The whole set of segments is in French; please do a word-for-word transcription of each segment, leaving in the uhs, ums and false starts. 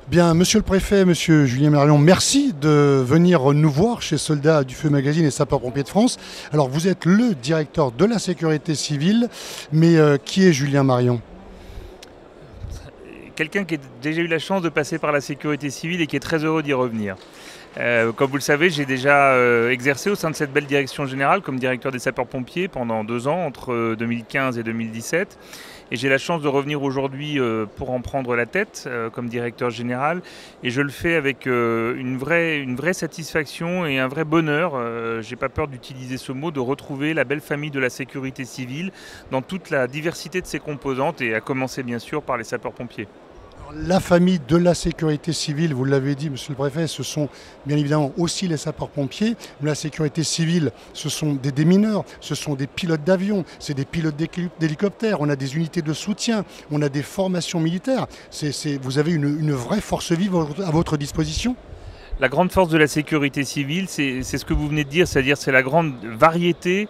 Bien, monsieur le préfet, monsieur Julien Marion, merci de venir nous voir chez Soldats du Feu Magazine et Sapeurs-Pompiers de France. Alors, vous êtes le directeur de la sécurité civile, mais euh, qui est Julien Marion? Quelqu'un qui a déjà eu la chance de passer par la sécurité civile et qui est très heureux d'y revenir. Euh, comme vous le savez, j'ai déjà euh, exercé au sein de cette belle direction générale comme directeur des sapeurs-pompiers pendant deux ans, entre deux mille quinze et deux mille dix-sept. Et j'ai la chance de revenir aujourd'hui euh, pour en prendre la tête euh, comme directeur général. Et je le fais avec euh, une, vraie, une vraie satisfaction et un vrai bonheur, euh, j'ai pas peur d'utiliser ce mot, de retrouver la belle famille de la sécurité civile dans toute la diversité de ses composantes, et à commencer bien sûr par les sapeurs-pompiers. La famille de la sécurité civile, vous l'avez dit, monsieur le préfet, ce sont bien évidemment aussi les sapeurs-pompiers. La sécurité civile, ce sont des démineurs, ce sont des pilotes d'avion, c'est des pilotes d'hélicoptères, on a des unités de soutien, on a des formations militaires. C'est, c'est, vous avez une, une vraie force vive à votre disposition. La grande force de la sécurité civile, c'est, c'est ce que vous venez de dire, c'est-à-dire c'est la grande variété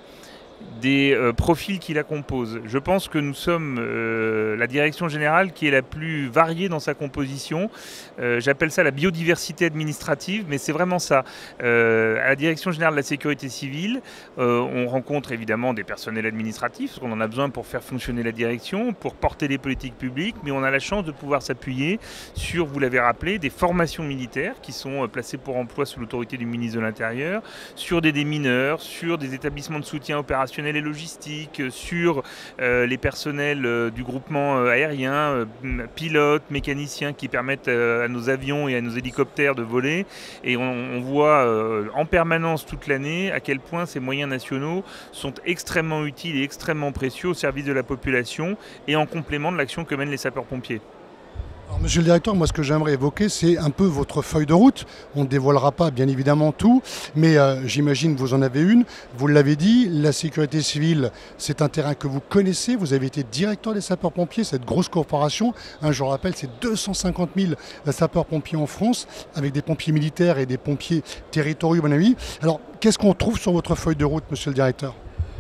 des euh, profils qui la composent. Je pense que nous sommes euh, la direction générale qui est la plus variée dans sa composition. Euh, J'appelle ça la biodiversité administrative, mais c'est vraiment ça. Euh, à la direction générale de la sécurité civile, euh, on rencontre évidemment des personnels administratifs, parce qu'on en a besoin pour faire fonctionner la direction, pour porter les politiques publiques, mais on a la chance de pouvoir s'appuyer sur, vous l'avez rappelé, des formations militaires qui sont placées pour emploi sous l'autorité du ministre de l'Intérieur, sur des démineurs, sur des établissements de soutien opérationnel et logistique, sur euh, les personnels euh, du groupement euh, aérien, euh, pilotes, mécaniciens qui permettent euh, à nos avions et à nos hélicoptères de voler. Et on, on voit euh, en permanence toute l'année à quel point ces moyens nationaux sont extrêmement utiles et extrêmement précieux au service de la population et en complément de l'action que mènent les sapeurs-pompiers. Alors, monsieur le directeur, moi ce que j'aimerais évoquer, c'est un peu votre feuille de route. On ne dévoilera pas bien évidemment tout, mais euh, j'imagine que vous en avez une. Vous l'avez dit, la sécurité civile, c'est un terrain que vous connaissez. Vous avez été directeur des sapeurs-pompiers, cette grosse corporation. Hein, je rappelle, c'est deux cent cinquante mille sapeurs-pompiers en France, avec des pompiers militaires et des pompiers territoriaux, mon ami. Alors, qu'est-ce qu'on trouve sur votre feuille de route, monsieur le directeur ?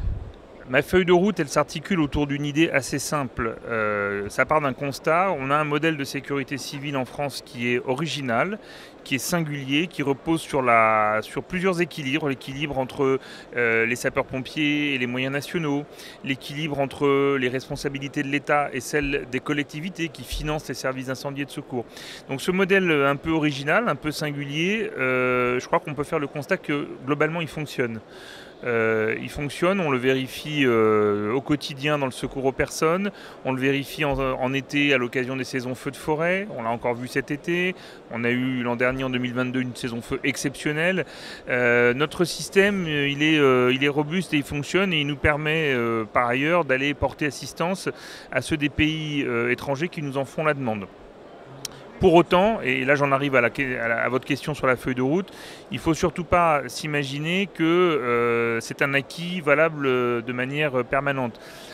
Ma feuille de route, elle s'articule autour d'une idée assez simple. Euh, ça part d'un constat. On a un modèle de sécurité civile en France qui est original, qui est singulier, qui repose sur, la, sur plusieurs équilibres. L'équilibre entre euh, les sapeurs-pompiers et les moyens nationaux, l'équilibre entre les responsabilités de l'État et celles des collectivités qui financent les services d'incendie et de secours. Donc ce modèle un peu original, un peu singulier, euh, je crois qu'on peut faire le constat que globalement il fonctionne. Euh, il fonctionne, on le vérifie euh, au quotidien dans le secours aux personnes, on le vérifie en, en été à l'occasion des saisons feux de forêt, on l'a encore vu cet été, on a eu l'an dernier en deux mille vingt-deux une saison feu exceptionnelle. Euh, notre système il est, euh, il est robuste et il fonctionne et il nous permet euh, par ailleurs d'aller porter assistance à ceux des pays euh, étrangers qui nous en font la demande. Pour autant, et là j'en arrive à, la, à, la, à votre question sur la feuille de route, il ne faut surtout pas s'imaginer que euh, c'est un acquis valable de manière permanente.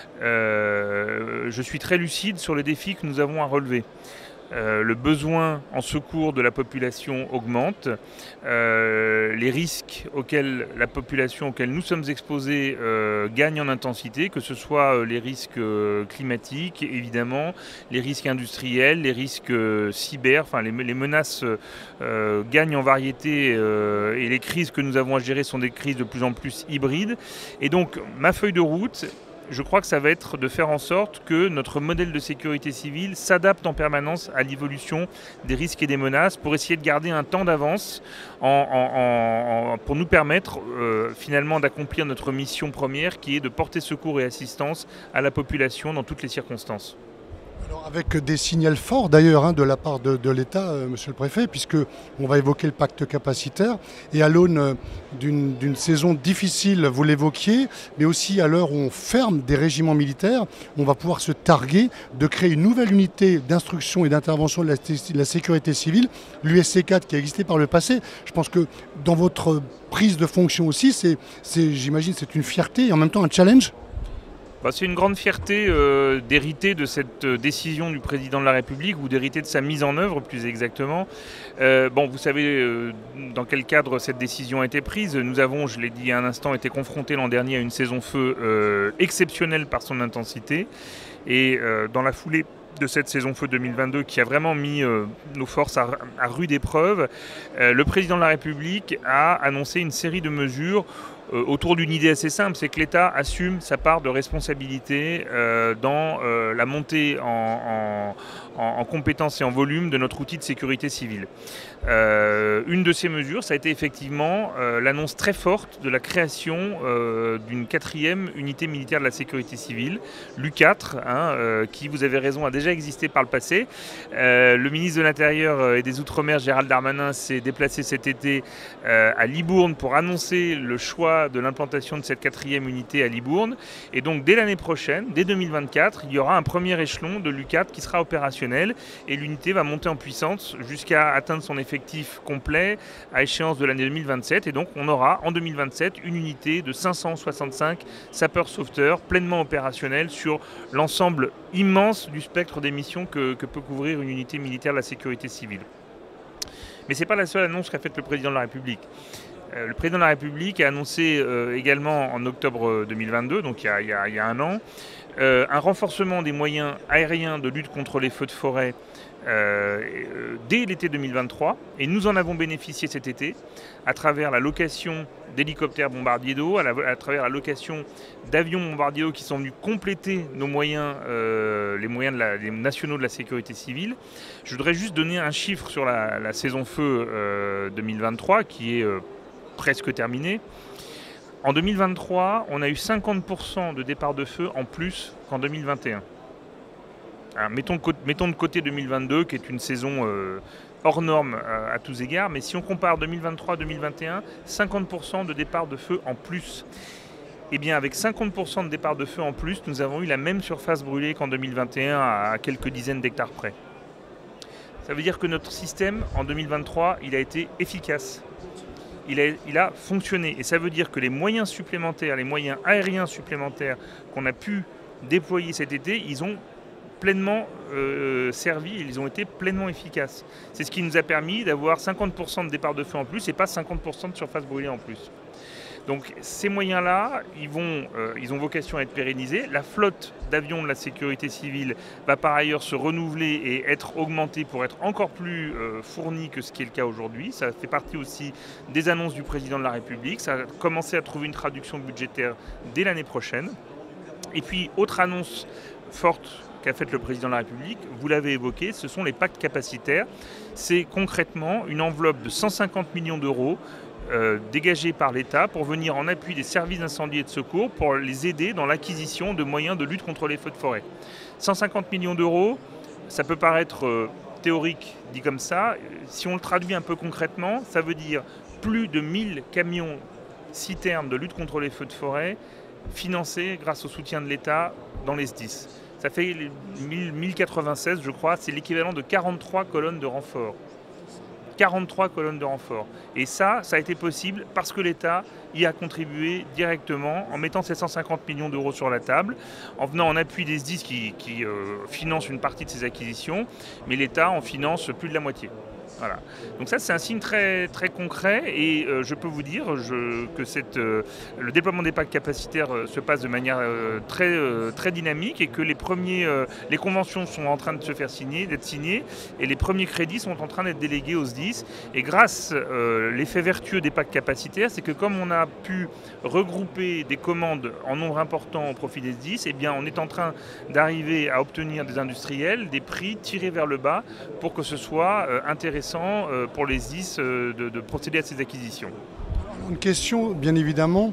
Euh, je suis très lucide sur les défis que nous avons à relever. Euh, le besoin en secours de la population augmente, euh, les risques auxquels la population auxquels nous sommes exposés euh, gagnent en intensité, que ce soit les risques euh, climatiques, évidemment, les risques industriels, les risques euh, cyber, enfin les, les menaces euh, gagnent en variété euh, et les crises que nous avons à gérer sont des crises de plus en plus hybrides. Et donc ma feuille de route, je crois que ça va être de faire en sorte que notre modèle de sécurité civile s'adapte en permanence à l'évolution des risques et des menaces pour essayer de garder un temps d'avance en, en, en, pour nous permettre euh, finalement d'accomplir notre mission première qui est de porter secours et assistance à la population dans toutes les circonstances. Alors avec des signaux forts d'ailleurs hein, de la part de, de l'État, euh, monsieur le préfet, puisqu'on va évoquer le pacte capacitaire et à l'aune euh, d'une d'une saison difficile, vous l'évoquiez, mais aussi à l'heure où on ferme des régiments militaires, on va pouvoir se targuer de créer une nouvelle unité d'instruction et d'intervention de la, de la sécurité civile, l'U S C quatre qui a existé par le passé. Je pense que dans votre prise de fonction aussi, c'est, c'est, j'imagine c'est une fierté et en même temps un challenge. C'est une grande fierté euh, d'hériter de cette décision du président de la République ou d'hériter de sa mise en œuvre plus exactement. Euh, bon, vous savez euh, dans quel cadre cette décision a été prise. Nous avons, je l'ai dit il y a un instant, été confrontés l'an dernier à une saison feu euh, exceptionnelle par son intensité. Et euh, dans la foulée de cette saison feu deux mille vingt-deux qui a vraiment mis euh, nos forces à, à rude épreuve, euh, le président de la République a annoncé une série de mesures euh, autour d'une idée assez simple, c'est que l'État assume sa part de responsabilité euh, dans euh, la montée en, en, en, en compétences et en volume de notre outil de sécurité civile. Euh, une de ces mesures, ça a été effectivement euh, l'annonce très forte de la création euh, d'une quatrième unité militaire de la sécurité civile, l'U quatre, hein, euh, qui, vous avez raison, a déjà existé par le passé. Euh, le ministre de l'Intérieur et des Outre-mer, Gérald Darmanin, s'est déplacé cet été euh, à Libourne pour annoncer le choix de l'implantation de cette quatrième unité à Libourne. Et donc dès l'année prochaine, dès deux mille vingt-quatre, il y aura un premier échelon de l'U quatre qui sera opérationnel et l'unité va monter en puissance jusqu'à atteindre son effectif complet à échéance de l'année deux mille vingt-sept. Et donc on aura en deux mille vingt-sept une unité de cinq cent soixante-cinq sapeurs-sauveteurs pleinement opérationnels sur l'ensemble immense du spectre des missions que, que peut couvrir une unité militaire de la sécurité civile. Mais ce n'est pas la seule annonce qu'a faite le président de la République. Euh, le président de la République a annoncé euh, également en octobre deux mille vingt-deux, donc il y a, il y a, il y a un an, euh, un renforcement des moyens aériens de lutte contre les feux de forêt Euh, dès l'été deux mille vingt-trois, et nous en avons bénéficié cet été à travers la location d'hélicoptères bombardiers d'eau, à, à travers la location d'avions bombardiers d'eau qui sont venus compléter nos moyens, euh, les moyens de la, les nationaux de la sécurité civile. Je voudrais juste donner un chiffre sur la, la saison feu euh, deux mille vingt-trois qui est euh, presque terminée. En deux mille vingt-trois, on a eu cinquante pour cent de départs de feu en plus qu'en deux mille vingt et un. Alors, mettons, mettons de côté deux mille vingt-deux, qui est une saison euh, hors norme euh, à tous égards, mais si on compare deux mille vingt-trois deux mille vingt et un, cinquante pour cent de départs de feu en plus. Eh bien, avec cinquante pour cent de départs de feu en plus, nous avons eu la même surface brûlée qu'en deux mille vingt et un à quelques dizaines d'hectares près. Ça veut dire que notre système, en deux mille vingt-trois, il a été efficace. Il a, il a fonctionné. Et ça veut dire que les moyens supplémentaires, les moyens aériens supplémentaires qu'on a pu déployer cet été, ils ont pleinement euh, servi, ils ont été pleinement efficaces. C'est ce qui nous a permis d'avoir cinquante pour cent de départ de feu en plus et pas cinquante pour cent de surface brûlée en plus. Donc ces moyens-là, ils, vont, euh, ils ont vocation à être pérennisés. La flotte d'avions de la sécurité civile va par ailleurs se renouveler et être augmentée pour être encore plus euh, fournie que ce qui est le cas aujourd'hui. Ça fait partie aussi des annonces du président de la République. Ça a commencé à trouver une traduction budgétaire dès l'année prochaine. Et puis, autre annonce forte qu'a faite le président de la République, vous l'avez évoqué, ce sont les pactes capacitaires. C'est concrètement une enveloppe de cent cinquante millions d'euros euh, dégagée par l'État pour venir en appui des services d'incendie et de secours pour les aider dans l'acquisition de moyens de lutte contre les feux de forêt. cent cinquante millions d'euros, ça peut paraître euh, théorique dit comme ça. Si on le traduit un peu concrètement, ça veut dire plus de mille camions citernes de lutte contre les feux de forêt financés grâce au soutien de l'État dans les S dix. Ça fait mille quatre-vingt-seize, je crois, c'est l'équivalent de quarante-trois colonnes de renfort. quarante-trois colonnes de renfort. Et ça, ça a été possible parce que l'État y a contribué directement en mettant ces cent cinquante millions d'euros sur la table, en venant en appui des S dix qui, qui euh, financent une partie de ces acquisitions, mais l'État en finance plus de la moitié. Voilà. Donc ça, c'est un signe très, très concret et euh, je peux vous dire je, que cette, euh, le déploiement des pactes capacitaires euh, se passe de manière euh, très, euh, très dynamique et que les, premiers, euh, les conventions sont en train de se faire signer, d'être signées et les premiers crédits sont en train d'être délégués aux S dix. Et grâce à euh, l'effet vertueux des pactes capacitaires, c'est que comme on a pu regrouper des commandes en nombre important au profit des S dix, eh bien, on est en train d'arriver à obtenir des industriels des prix tirés vers le bas pour que ce soit euh, intéressant pour les S dix de, de procéder à ces acquisitions. Une question, bien évidemment,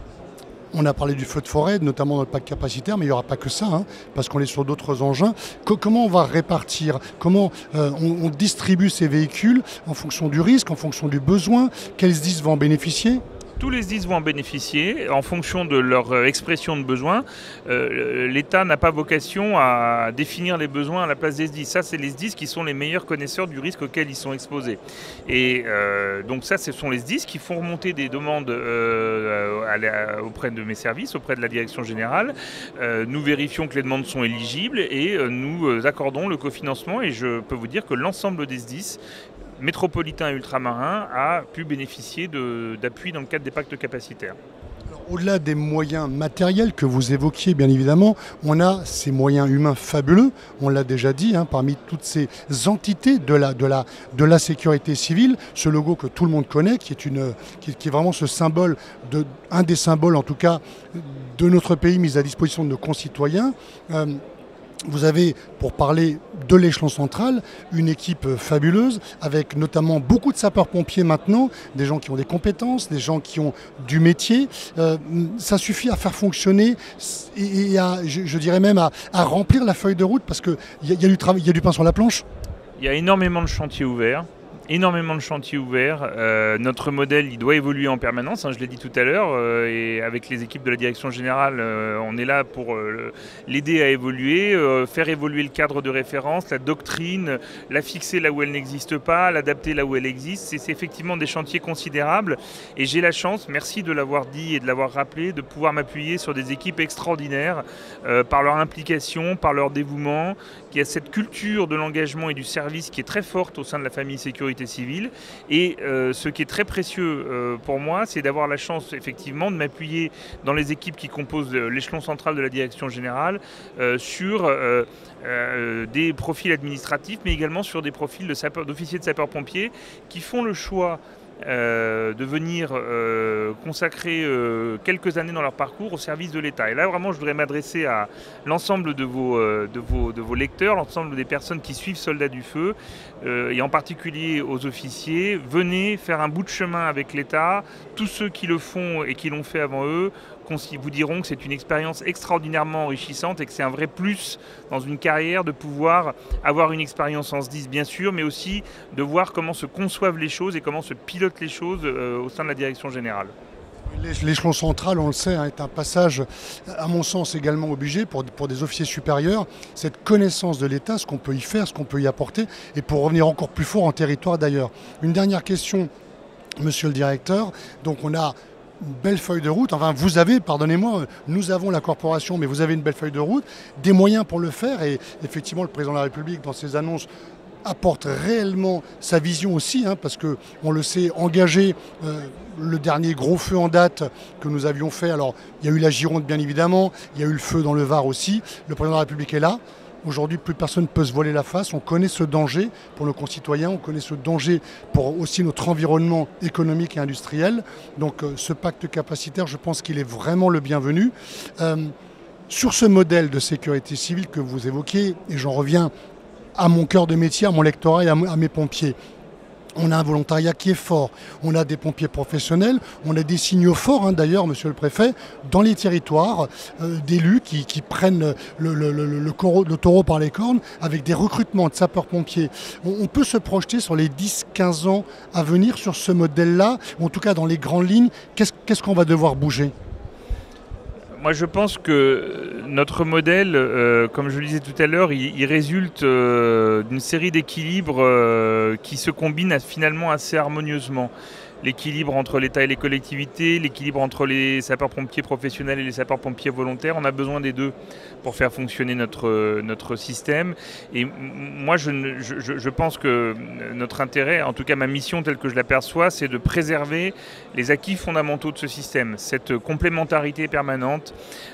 on a parlé du feu de forêt, notamment dans le pacte capacitaire, mais il n'y aura pas que ça, hein, parce qu'on est sur d'autres engins. Co- comment on va répartir, comment euh, on, on distribue ces véhicules en fonction du risque, en fonction du besoin, quels S dix vont en bénéficier ? Tous les S dix vont en bénéficier en fonction de leur expression de besoin. Euh, L'État n'a pas vocation à définir les besoins à la place des S dix. Ça, c'est les S dix qui sont les meilleurs connaisseurs du risque auquel ils sont exposés. Et euh, donc ça, ce sont les S dix qui font remonter des demandes euh, à la, auprès de mes services, auprès de la direction générale. Euh, nous vérifions que les demandes sont éligibles et euh, nous accordons le cofinancement. Et je peux vous dire que l'ensemble des S dix métropolitain et ultramarin a pu bénéficier d'appui dans le cadre des pactes capacitaires. Alors, Au-delà des moyens matériels que vous évoquiez, bien évidemment, on a ces moyens humains fabuleux, on l'a déjà dit, hein, parmi toutes ces entités de la, de, la, de la sécurité civile, ce logo que tout le monde connaît, qui est, une, qui, qui est vraiment ce symbole, de, un des symboles en tout cas, de notre pays mis à disposition de nos concitoyens. Euh, Vous avez, pour parler de l'échelon central, une équipe fabuleuse, avec notamment beaucoup de sapeurs-pompiers maintenant, des gens qui ont des compétences, des gens qui ont du métier. Euh, ça suffit à faire fonctionner et, et à, je, je dirais même à, à remplir la feuille de route, parce qu'il y, y a du travail, il y a du pain sur la planche. Il y a énormément de chantiers ouverts. Énormément de chantiers ouverts. Euh, notre modèle, il doit évoluer en permanence, hein, je l'ai dit tout à l'heure, euh, et avec les équipes de la direction générale, euh, on est là pour euh, l'aider à évoluer, euh, faire évoluer le cadre de référence, la doctrine, la fixer là où elle n'existe pas, l'adapter là où elle existe. C'est, c'est effectivement des chantiers considérables, et j'ai la chance, merci de l'avoir dit et de l'avoir rappelé, de pouvoir m'appuyer sur des équipes extraordinaires euh, par leur implication, par leur dévouement, qui a cette culture de l'engagement et du service qui est très forte au sein de la famille sécurité civile. Et euh, ce qui est très précieux euh, pour moi, c'est d'avoir la chance effectivement de m'appuyer dans les équipes qui composent l'échelon central de la direction générale euh, sur euh, euh, des profils administratifs, mais également sur des profils de sapeur, d'officiers de sapeurs-pompiers qui font le choix Euh, de venir euh, consacrer euh, quelques années dans leur parcours au service de l'État. Et là, vraiment, je voudrais m'adresser à l'ensemble de vos, euh, de vos, de vos lecteurs, l'ensemble des personnes qui suivent Soldats du Feu, euh, et en particulier aux officiers. Venez faire un bout de chemin avec l'État. Tous ceux qui le font et qui l'ont fait avant eux vous diront que c'est une expérience extraordinairement enrichissante et que c'est un vrai plus dans une carrière de pouvoir avoir une expérience en S D I S, bien sûr, mais aussi de voir comment se conçoivent les choses et comment se pilotent les choses euh, au sein de la direction générale. L'échelon central, on le sait, hein, est un passage, à mon sens, également obligé pour, pour des officiers supérieurs. Cette connaissance de l'État, ce qu'on peut y faire, ce qu'on peut y apporter, et pour revenir encore plus fort en territoire d'ailleurs. Une dernière question, monsieur le directeur. Donc on a une belle feuille de route, enfin vous avez, pardonnez-moi, nous avons la corporation, mais vous avez une belle feuille de route, des moyens pour le faire, et effectivement le président de la République dans ses annonces apporte réellement sa vision aussi, hein, parce qu'on le sait, engagé euh, le dernier gros feu en date que nous avions fait, alors il y a eu la Gironde bien évidemment, il y a eu le feu dans le Var aussi, le président de la République est là. Aujourd'hui, plus personne ne peut se voiler la face. On connaît ce danger pour nos concitoyens, on connaît ce danger pour aussi notre environnement économique et industriel. Donc euh, ce pacte capacitaire, je pense qu'il est vraiment le bienvenu. Euh, sur ce modèle de sécurité civile que vous évoquez, et j'en reviens à mon cœur de métier, à mon lectorat et à mes pompiers, on a un volontariat qui est fort, on a des pompiers professionnels, on a des signaux forts, hein, d'ailleurs, monsieur le préfet, dans les territoires, euh, d'élus qui, qui prennent le, le, le, le, coro, le taureau par les cornes avec des recrutements de sapeurs-pompiers. On, on peut se projeter sur les dix à quinze ans à venir sur ce modèle-là, ou en tout cas dans les grandes lignes, qu'est-ce, qu'est-ce qu'on va devoir bouger ? Moi, je pense que notre modèle, euh, comme je le disais tout à l'heure, il, il résulte euh, d'une série d'équilibres euh, qui se combinent finalement assez harmonieusement. L'équilibre entre l'État et les collectivités, l'équilibre entre les sapeurs-pompiers professionnels et les sapeurs-pompiers volontaires. On a besoin des deux pour faire fonctionner notre, notre système. Et moi, je, je, je pense que notre intérêt, en tout cas ma mission telle que je l'aperçois, c'est de préserver les acquis fondamentaux de ce système, cette complémentarité permanente,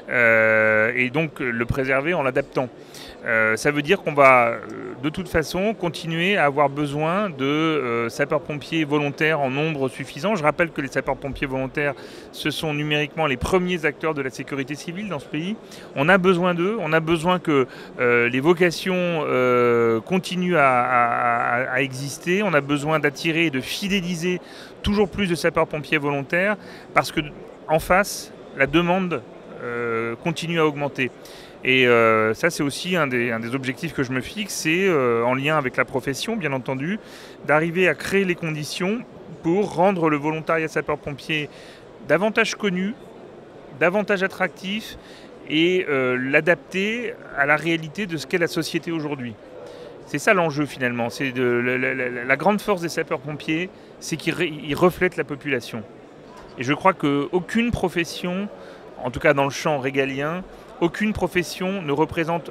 euh, et donc le préserver en l'adaptant. Euh, ça veut dire qu'on va de toute façon continuer à avoir besoin de euh, sapeurs-pompiers volontaires en nombre suffisant. Je rappelle que les sapeurs-pompiers volontaires, ce sont numériquement les premiers acteurs de la sécurité civile dans ce pays. On a besoin d'eux, on a besoin que euh, les vocations euh, continuent à, à, à exister, on a besoin d'attirer et de fidéliser toujours plus de sapeurs-pompiers volontaires parce que en face, la demande euh, continue à augmenter. Et euh, ça, c'est aussi un des, un des objectifs que je me fixe, c'est, euh, en lien avec la profession, bien entendu, d'arriver à créer les conditions pour rendre le volontariat sapeur-pompier davantage connu, davantage attractif et euh, l'adapter à la réalité de ce qu'est la société aujourd'hui. C'est ça l'enjeu finalement. C'est de, la, la, la grande force des sapeurs-pompiers, c'est qu'ils reflètent la population. Et je crois qu'aucune profession, en tout cas dans le champ régalien, aucune profession ne représente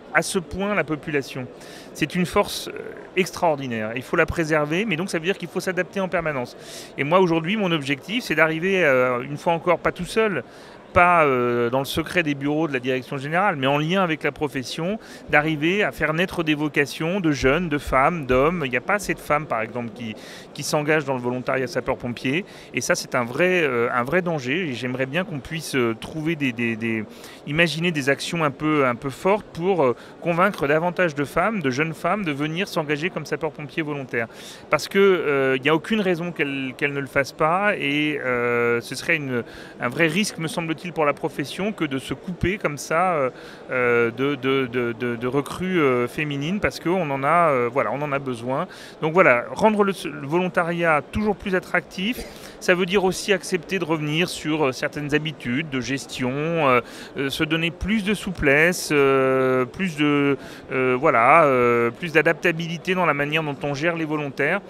à ce point la population. C'est une force extraordinaire. Il faut la préserver, mais donc ça veut dire qu'il faut s'adapter en permanence. Et moi aujourd'hui, mon objectif, c'est d'arriver, euh, une fois encore, pas tout seul, pas euh, dans le secret des bureaux de la direction générale, mais en lien avec la profession, d'arriver à faire naître des vocations de jeunes, de femmes, d'hommes. Il n'y a pas assez de femmes, par exemple, qui, qui s'engagent dans le volontariat sapeur-pompier. Et ça, c'est un vrai, euh, un vrai danger. Et j'aimerais bien qu'on puisse euh, trouver des, des, des, imaginer des actions un peu, un peu fortes pour euh, convaincre davantage de femmes, de jeunes femmes, de venir s'engager comme sapeur-pompier volontaire. Parce qu'il euh, n'y a aucune raison qu'elles qu'elles ne le fassent pas. Et euh, ce serait une, un vrai risque, me semble-t-il, pour la profession que de se couper comme ça euh, de, de, de, de, de recrues euh, féminines parce qu'on en a, euh, voilà, on en a besoin. Donc voilà, rendre le, le volontariat toujours plus attractif, ça veut dire aussi accepter de revenir sur euh, certaines habitudes de gestion, euh, euh, se donner plus de souplesse, euh, plus de euh, voilà, euh, plus d'adaptabilité dans la manière dont on gère les volontaires.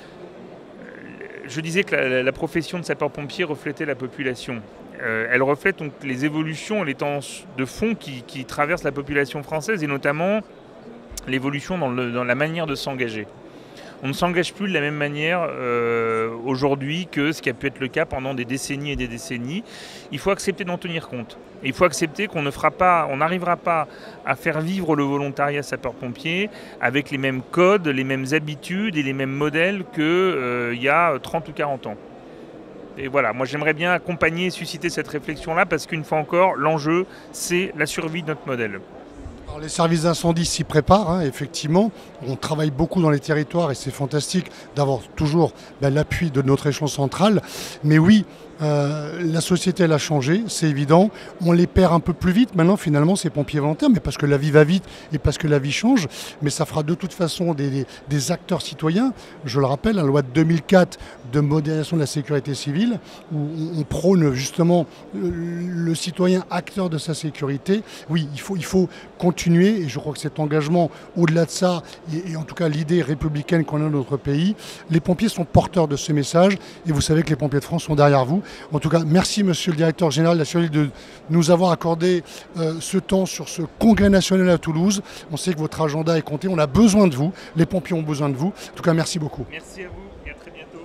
Je disais que la, la profession de sapeur-pompier reflétait la population. Euh, elle reflète donc les évolutions et les tendances de fond qui, qui traversent la population française et notamment l'évolution dans, le, dans la manière de s'engager. On ne s'engage plus de la même manière euh, aujourd'hui que ce qui a pu être le cas pendant des décennies et des décennies. Il faut accepter d'en tenir compte. Et il faut accepter qu'on ne fera pas, on n'arrivera pas à faire vivre le volontariat sapeur-pompier avec les mêmes codes, les mêmes habitudes et les mêmes modèles qu'il euh, y a trente ou quarante ans. Et voilà, moi j'aimerais bien accompagner et susciter cette réflexion-là parce qu'une fois encore, l'enjeu, c'est la survie de notre modèle. Alors, les services d'incendie s'y préparent, hein, effectivement. On travaille beaucoup dans les territoires et c'est fantastique d'avoir toujours ben, l'appui de notre échelon central. Mais oui, euh, la société elle a changé, c'est évident. On les perd un peu plus vite maintenant finalement ces pompiers volontaires, mais parce que la vie va vite et parce que la vie change. Mais ça fera de toute façon des, des, des acteurs citoyens. Je le rappelle, la loi de deux mille quatre de modernisation de la sécurité civile, où on, on prône justement le, le citoyen acteur de sa sécurité. Oui, il faut, il faut continuer et je crois que cet engagement, au-delà de ça, et, et en tout cas l'idée républicaine qu'on a dans notre pays, les pompiers sont porteurs de ce message et vous savez que les pompiers de France sont derrière vous. En tout cas, merci Monsieur le Directeur Général de la Sécurité de nous avoir accordé euh, ce temps sur ce congrès national à Toulouse. On sait que votre agenda est compté, on a besoin de vous, les pompiers ont besoin de vous. En tout cas, merci beaucoup. Merci à vous et à très bientôt.